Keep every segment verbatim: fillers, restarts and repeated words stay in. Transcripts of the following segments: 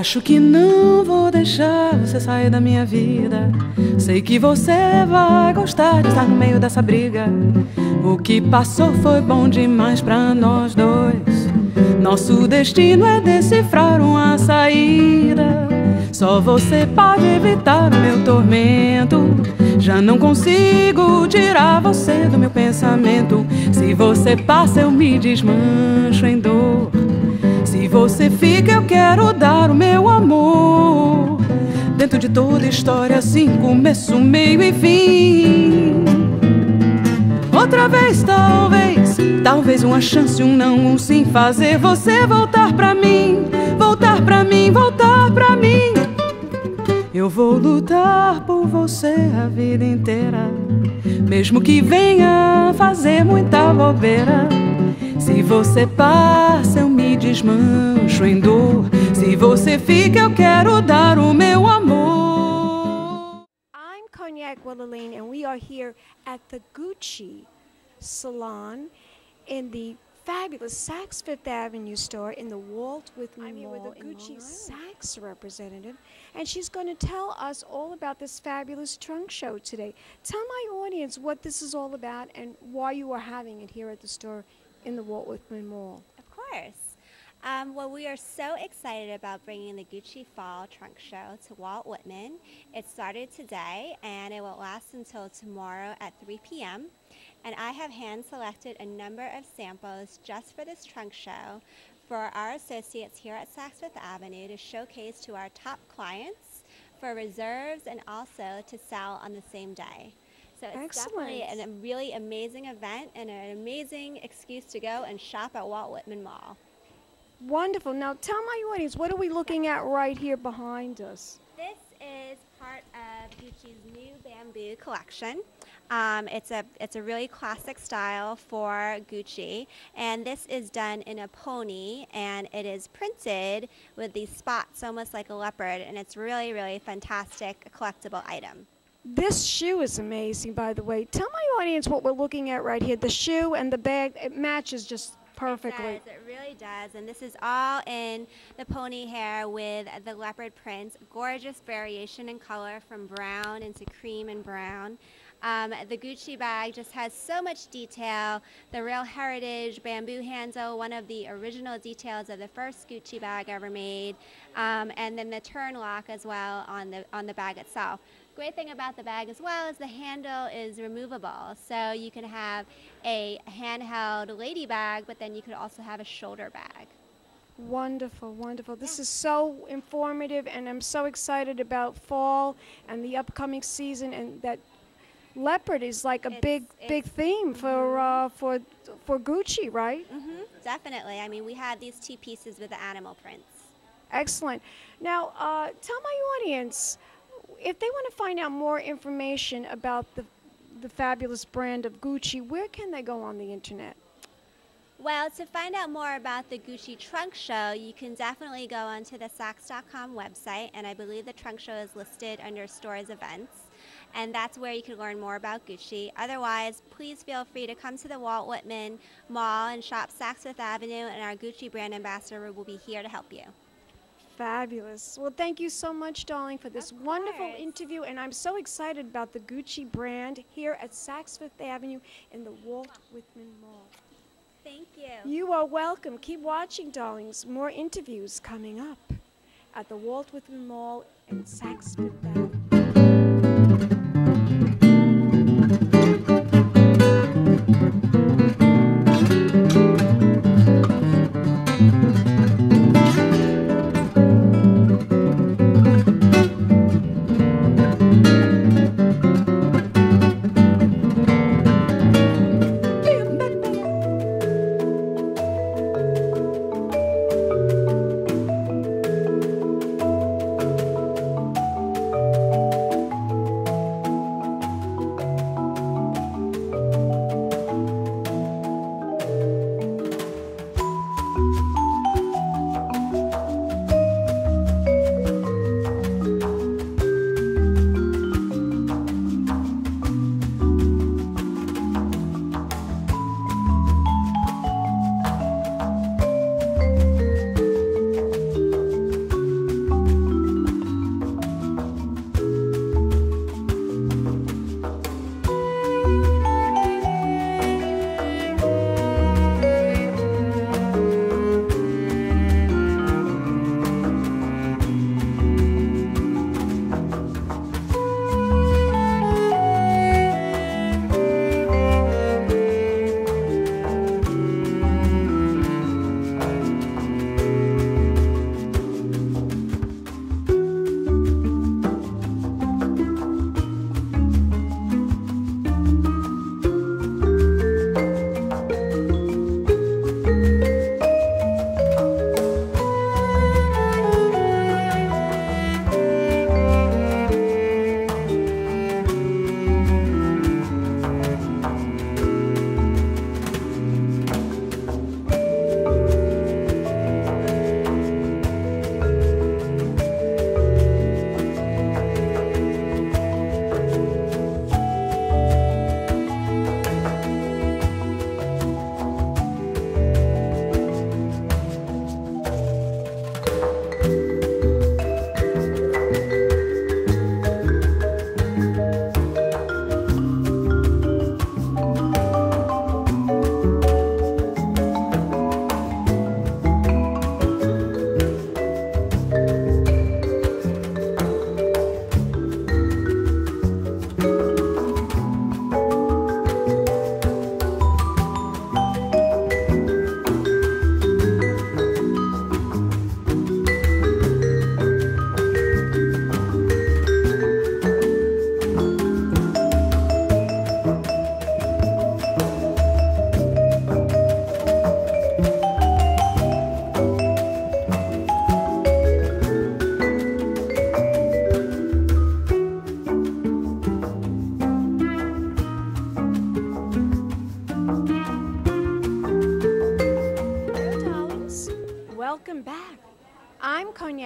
Acho que não vou deixar você sair da minha vida. Sei que você vai gostar de estar no meio dessa briga. O que passou foi bom demais pra nós dois. Nosso destino é decifrar uma saída. Só você pode evitar o meu tormento. Já não consigo tirar você do meu pensamento. Se você passa eu me desmancho em dor. Se você fica eu quero dar o meu amor. Dentro de toda história assim, começo, meio e fim. Outra vez talvez, talvez uma chance, um não, um sim. Fazer você voltar pra mim, voltar pra mim, voltar pra mim. Eu vou lutar por você a vida inteira, mesmo que venha fazer muita bobeira. Se você passa eu me desmancho em dor. Se você fica eu quero dar o meu amor. I'm Cognac Eileen, and we are here at the Gucci Salon in the fabulous Saks Fifth Avenue store in the Walt Whitman Mall. I'm here with a Gucci Saks representative, and she's going to tell us all about this fabulous trunk show today. Tell my audience what this is all about and why you are having it here at the store in the Walt Whitman Mall. Of course. Um, well, we are so excited about bringing the Gucci Fall Trunk Show to Walt Whitman. It started today, and it will last until tomorrow at three p m And I have hand-selected a number of samples just for this trunk show for our associates here at Saks Fifth Avenue to showcase to our top clients for reserves and also to sell on the same day. So it's Excellent. Definitely an, a really amazing event and an amazing excuse to go and shop at Walt Whitman Mall. Wonderful. Now tell my audience, what are we looking at right here behind us? This is part of Gucci's new bamboo collection. Um, it's a it's a really classic style for Gucci, and this is done in a pony, and it is printed with these spots almost like a leopard, and it's really really fantastic collectible item. This shoe is amazing, by the way. Tell my audience what we're looking at right here. The shoe and the bag, it matches just perfectly. It does, it really does. And this is all in the pony hair with the leopard prints. Gorgeous variation in color from brown into cream and brown. Um, the Gucci bag just has so much detail. The real heritage bamboo handle, one of the original details of the first Gucci bag ever made. Um, and then the turn lock as well on the, on the bag itself. Great thing about the bag as well is the handle is removable, so you can have a handheld lady bag, but then you could also have a shoulder bag. Wonderful, wonderful. This Yeah. is so informative, and I'm so excited about fall and the upcoming season, and that leopard is like a It's- big, big it's- theme for uh, for for Gucci, right? Mm-hmm, definitely. I mean, we have these two pieces with the animal prints. Excellent. Now, uh, tell my audience, if they want to find out more information about the the fabulous brand of Gucci, where can they go on the internet? Well, to find out more about the Gucci Trunk Show, you can definitely go onto the Saks dot com website, and I believe the Trunk Show is listed under Stores Events, and that's where you can learn more about Gucci. Otherwise, please feel free to come to the Walt Whitman Mall and shop Saks Fifth Avenue, and our Gucci brand ambassador will be here to help you. Fabulous. Well, thank you so much, darling, for this Of wonderful course. interview, and I'm so excited about the Gucci brand here at Saks Fifth Avenue in the Walt Whitman Mall. Thank you. You are welcome. Keep watching, darlings. More interviews coming up at the Walt Whitman Mall in Saks Fifth Avenue.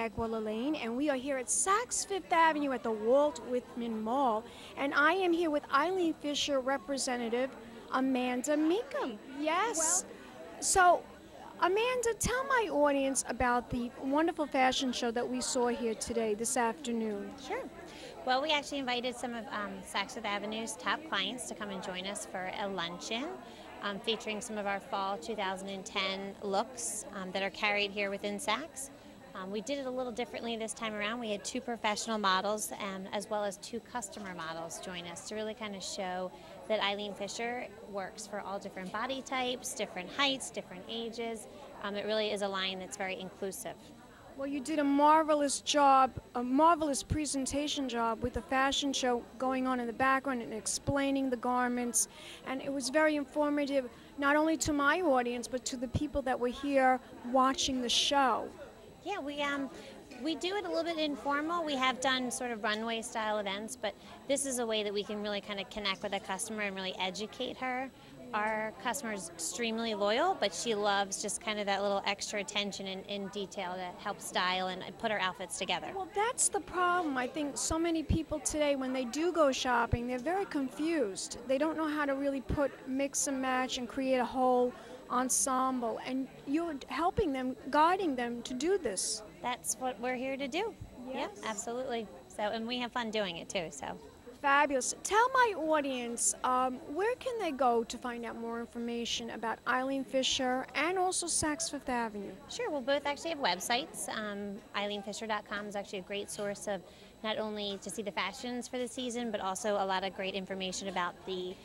Eileen, and we are here at Saks Fifth Avenue at the Walt Whitman Mall. And I am here with Eileen Fisher representative Amanda Meekum. Yes. Well, so, Amanda, tell my audience about the wonderful fashion show that we saw here today, this afternoon. Sure. Well, we actually invited some of um, Saks Fifth Avenue's top clients to come and join us for a luncheon um, featuring some of our fall two thousand ten looks um, that are carried here within Saks. Um, we did it a little differently this time around. We had two professional models um, as well as two customer models join us to really kind of show that Eileen Fisher works for all different body types, different heights, different ages. Um, it really is a line that's very inclusive. Well, you did a marvelous job, a marvelous presentation job with the fashion show going on in the background and explaining the garments. And it was very informative, not only to my audience, but to the people that were here watching the show. Yeah, we um, we do it a little bit informal. We have done sort of runway style events, but this is a way that we can really kind of connect with a customer and really educate her. Our customer is extremely loyal, but she loves just kind of that little extra attention in, in detail to help style and put her outfits together. Well, that's the problem. I think so many people today, when they do go shopping, they're very confused. They don't know how to really put, mix and match and create a whole ensemble, and you're helping them, guiding them to do this. That's what we're here to do. Yes. Yeah, absolutely. So, and we have fun doing it too. So. Fabulous. Tell my audience, um, where can they go to find out more information about Eileen Fisher and also Saks Fifth Avenue? Sure. We'll both actually have websites. Um, Eileen Fisher dot com is actually a great source of not only to see the fashions for the season, but also a lot of great information about the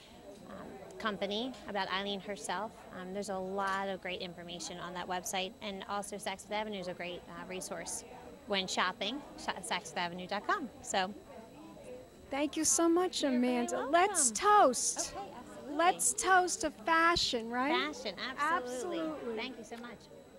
um, company, about Eileen herself. Um, there's a lot of great information on that website, and also Saks Fifth Avenue is a great uh, resource when shopping, Saks Fifth Avenue dot com. So. Thank you so much, You're Amanda. Let's toast. Okay, absolutely. Let's toast to fashion, right? Fashion, absolutely. Absolutely. Thank you so much.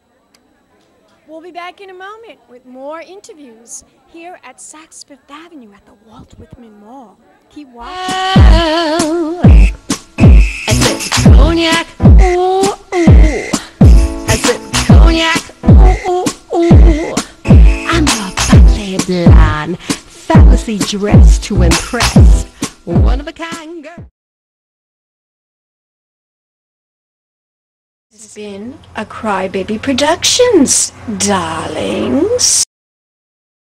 We'll be back in a moment with more interviews here at Saks Fifth Avenue at the Walt Whitman Mall. Keep watching. Oh, I said cognac, ooh, ooh. I said cognac, ooh, ooh, ooh. I'm a bubbly blonde, fancy dress to impress, one of a kind girl. This has been a Crybaby Productions, darlings.